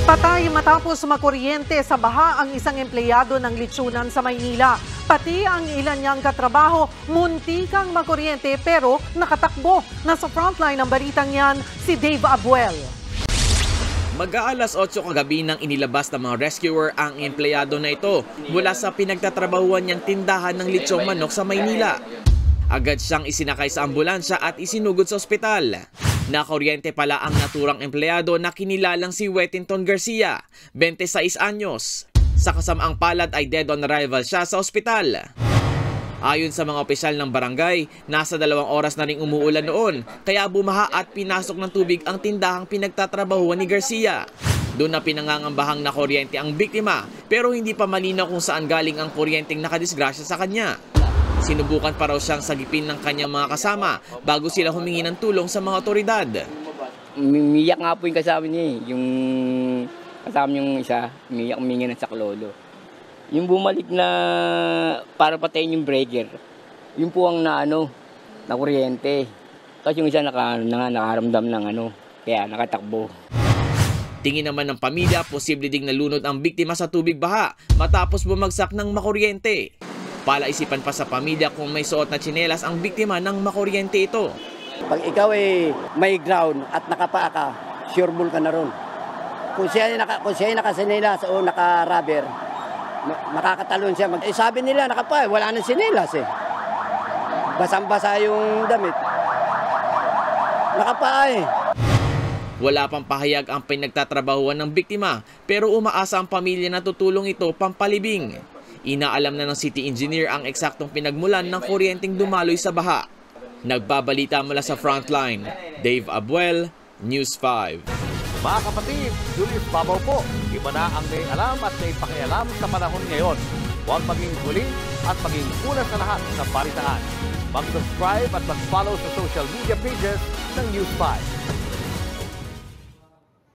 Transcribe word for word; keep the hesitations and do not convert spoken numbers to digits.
Patay matapos makuryente sa baha ang isang empleyado ng litsunan sa Maynila. Pati ang ilan niyang katrabaho, muntikang makuryente pero nakatakbo. Nasa frontline ng balitang yan, si Dave Abuel. Mag-aalas otso kagabi nang inilabas ng mga rescuer ang empleyado na ito mula sa pinagtatrabahuan niyang tindahan ng litsong manok sa Maynila. Agad siyang isinakay sa ambulansya at isinugod sa ospital. Nakuryente pala ang naturang empleyado na kinilalang si Wettington Garcia, twenty-sais anyos. Sa kasamaang palad ay dead on arrival siya sa ospital. Ayon sa mga opisyal ng barangay, nasa dalawang oras na ring umuulan noon, kaya bumaha at pinasok ng tubig ang tindahang pinagtatrabahuan ni Garcia. Doon na pinangangambahang na kuryente ang biktima, pero hindi pa malinaw kung saan galing ang kuryenteng nakadisgrasya sa kanya. Sinubukan pa raw siyang sagipin ng kanyang mga kasama bago sila humingi ng tulong sa mga otoridad. Umiyak nga po yung kasama niya eh. Yung kasama yung isa, umiyak humingi ng saklolo. Yung bumalik na para patayin yung breaker, yun po ang na, ano, na kuryente. Kasi yung isa naka, naka, nakaramdam ng ano, kaya nakatakbo. Tingin naman ng pamilya, posible ding nalunod ang biktima sa tubig baha matapos bumagsak ng makuryente. Palaisipan pa sa pamilya kung may suot na tsinelas ang biktima ng makuryente ito. Pag ikaw ay may ground at nakapaa ka, sure bull ka na ron. Kung siya ay, naka, kung siya ay nakasinelas o naka-rubber, makakatalon siya. Eh, sabi nila nakapaa, wala nang sinelas eh. Basang-basa yung damit. Nakapaa eh. Wala pang pahayag ang pinagtatrabahuan ng biktima pero umaasa ang pamilya na tutulong ito pampalibing. Inaalam na ng city engineer ang eksaktong pinagmulan ng kuryenteng dumaloy sa baha. Nagbabalita mula sa frontline, Dave Abuel, News five. Mga kapatid, Julius Babaw po. Iba na ang may alam at may pakialam sa panahon ngayon. Huwag maging huli at maging una sa lahat ng balitaan. Mag-subscribe at mag-follow sa social media pages ng News five.